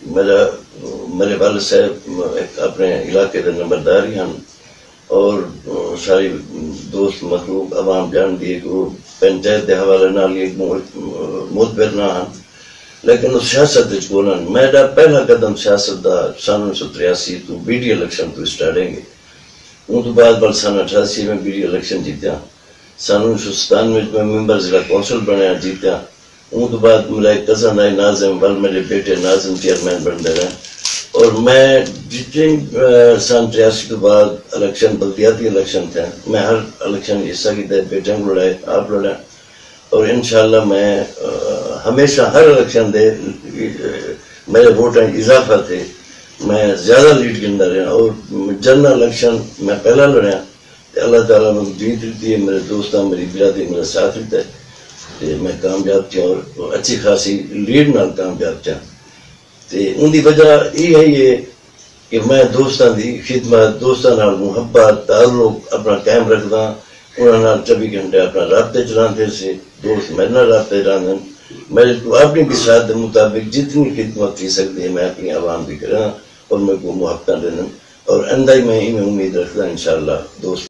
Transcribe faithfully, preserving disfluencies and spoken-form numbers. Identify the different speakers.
Speaker 1: میرا میرے والد صاحب ایک اپنے علاقے کے نمبردار ہی ہیں اور ساری دوست مخلوق عوام جان دی کہ وہ پنچایت کے حوالے نال ایک متبر نہ ہیں لیکن اس سیاست کو میرا پہلا قدم سیاست دا سن انیس سو تریاسی تو بی ڈی الیکشن تو اسٹارٹنگ ان تو بعد بل سن اٹھاسی میں بی ڈی الیکشن جیتیا سن انیس سو ستانوے میں ممبر ضلع کونسل بنیا جیتیا ان تو بعد میرا ایک کزن آئی ناظم بل میرے بیٹے ناظم چیئرمین بنتے رہے اور میں جتنے سن تریاسی کے بعد الیکشن بلدیاتی الیکشن تھے میں ہر الیکشن حصہ کی تھے بیٹے کو لڑائے آپ لڑائے اور انشاءاللہ میں ہمیشہ ہر الیکشن دے میرے ووٹیں اضافہ تھے میں زیادہ لیڈ گندا رہا اور جنرل الیکشن میں پہلا لڑیا اللہ تعالیٰ نے جیت دیتی ہے میرے دوستان میری برادری میرا ساتھ دیتا ہے میں کامیاب تھا اور اچھی خاصی لیڈ نال کامیاب تھا ان دی وجہ یہ ہے یہ کہ میں دوستان دی خدمت دوستان نال محبت تعلق اپنا قائم رکھدا انہاں نال چوبی گھنٹے اپنا رابطے چلاندے سے دوست میرے نال رابطے چلاندے میرے کو اپنی بساط کے مطابق جتنی خدمت کی سکتی ہے میں اپنی عوام بھی کراں اور میں کو محبت دینا اور اندائی میں ہی میں امید رکھدا انشاءاللہ دوست